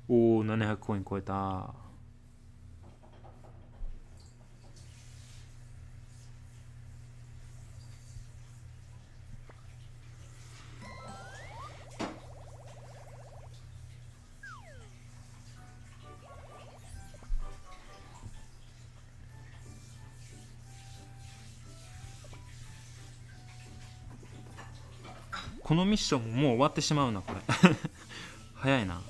おお、700コイン超えた。このミッションももう終わってしまうなこれ早いな。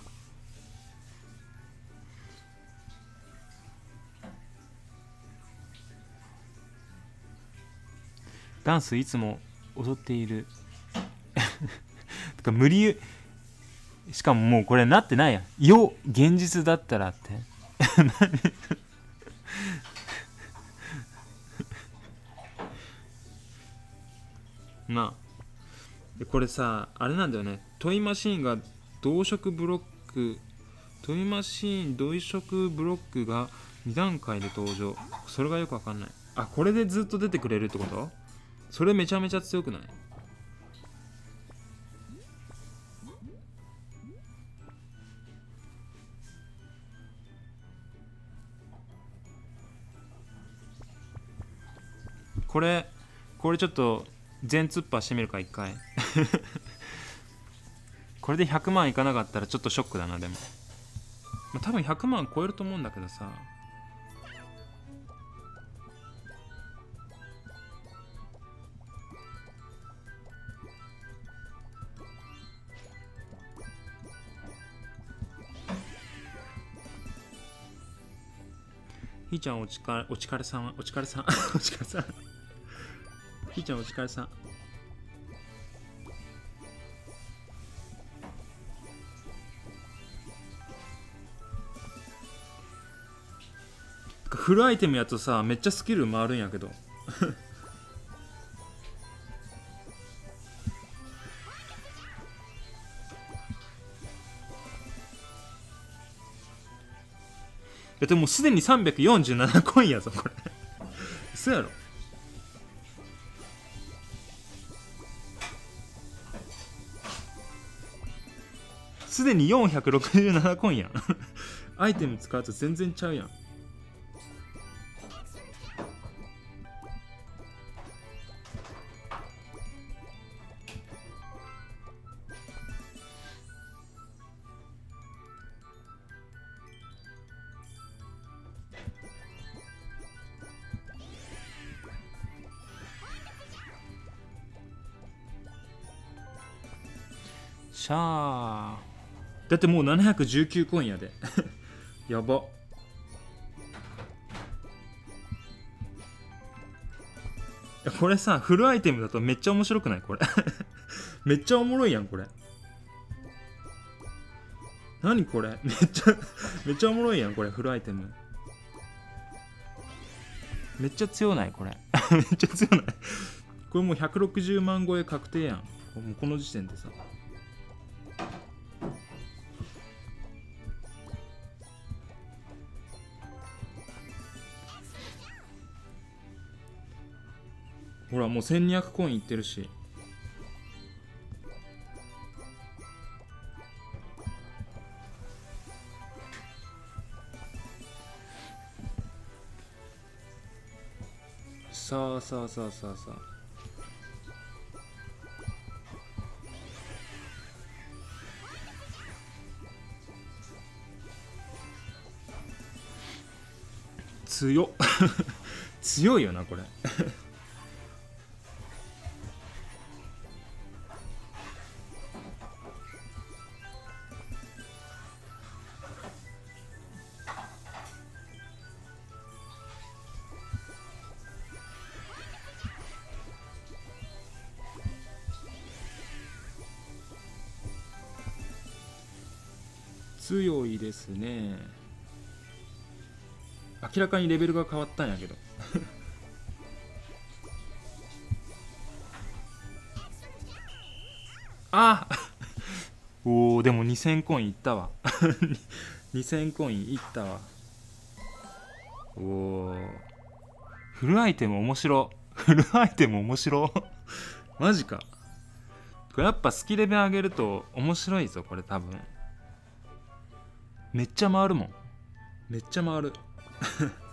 ダンスいつも踊っているてか無理、しかももうこれなってないやん。よ現実だったらってなあ、これさあれなんだよね。トイマシーンが同色ブロック、トイマシーン同色ブロックが2段階で登場。それがよくわかんない。あ、これでずっと出てくれるってこと？それめちゃめちゃ強くない？これちょっと全突破してみるか一回これで100万いかなかったらちょっとショックだな。でも、まあ、多分100万超えると思うんだけどさ。ひーちゃんお疲れさんお疲れさんお疲れさんひーちゃんお疲れさん。フルアイテムやとさめっちゃスキル回るんやけどでもすでに347コインやぞこれ嘘やろ。すでに467コインやんアイテム使うと全然ちゃうやん。しゃー、だってもう719コインやでやば。これさフルアイテムだとめっちゃ面白くないこれめっちゃおもろいやんこれ。何これめっちゃおもろいやんこれ。フルアイテムめっちゃ強ないこれめっちゃ強ない。これもう160万超え確定やん。もうこの時点でさ。ほらもう1200コインいってるし。さあさあさあさあさあ、強っ強いよなこれ強いですね。明らかにレベルが変わったんやけどあおお、でも2000コインいったわ2000コインいったわ。おお、フルアイテム面白フルアイテム面白マジか。これやっぱスキレベ上げると面白いぞこれ多分。 めっちゃ回るもん。めっちゃ回る